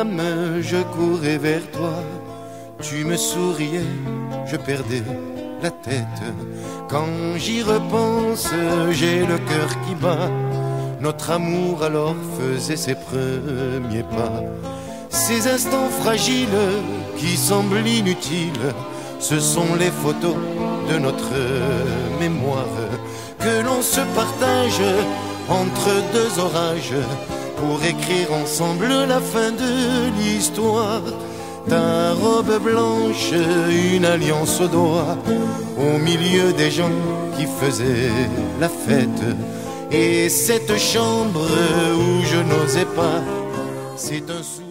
âme, je courais vers toi. Tu me souriais, je perdais la tête. Quand j'y repense, j'ai le cœur qui bat. Notre amour alors faisait ses premiers pas. Ces instants fragiles qui semblent inutiles, ce sont les photos de notre mémoire que l'on se partage entre deux orages pour écrire ensemble la fin de l'histoire. Ta robe blanche, une alliance au doigt, au milieu des gens qui faisaient la fête. Et cette chambre où je n'osais pas, c'est un sourire.